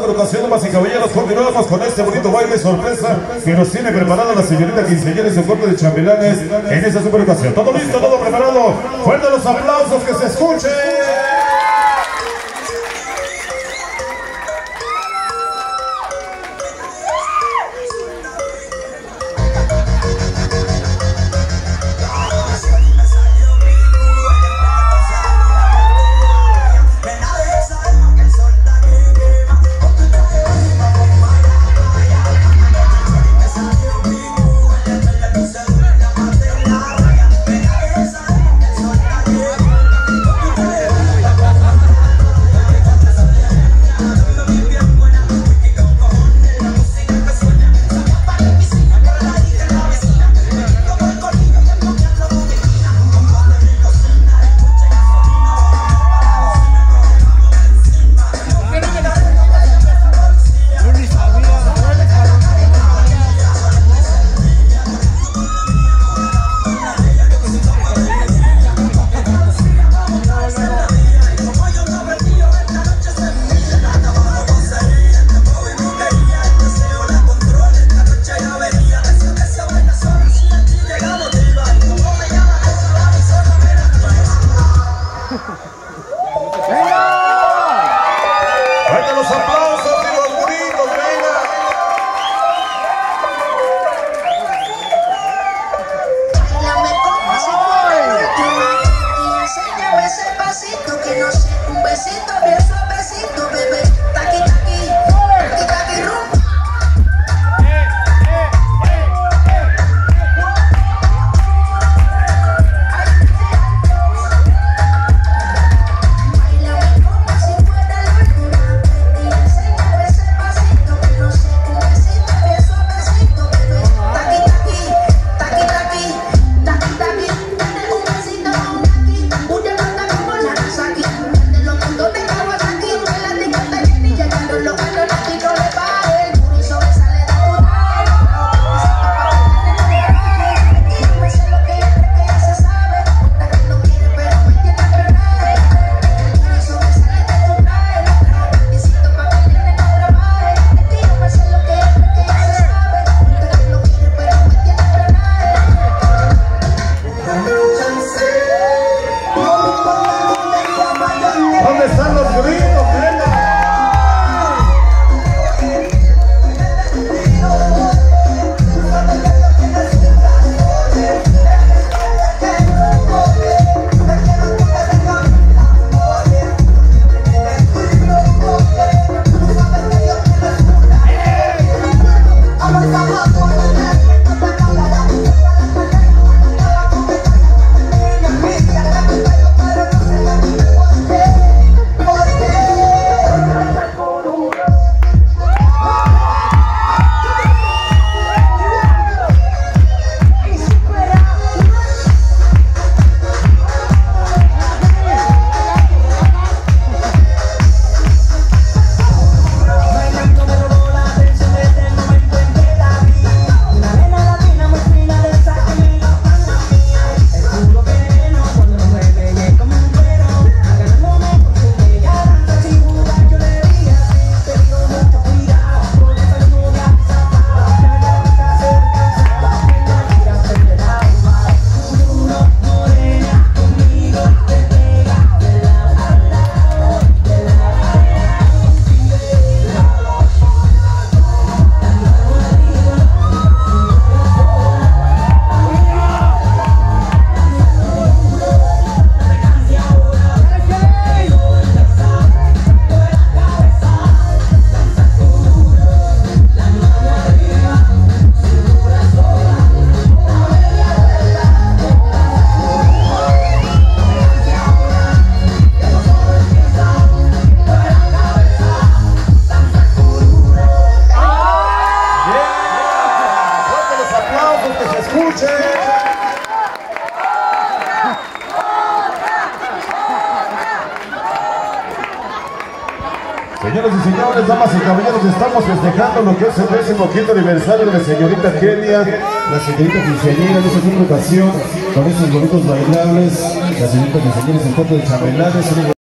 Ocasión, damas y caballeros, continuamos con este bonito baile sorpresa que nos tiene preparada la señorita quinceañera y su corte de chambelanes en esta super ocasión. Todo listo, todo preparado. Fuerte los aplausos, que se escuche. Señoras y señores, damas y caballeros, estamos festejando lo que es el 15º aniversario de la señorita Kenia, la señorita quinceañera en esta última ocasión, con estos bonitos bailables, la señorita quinceañera en el corte de chambelanes.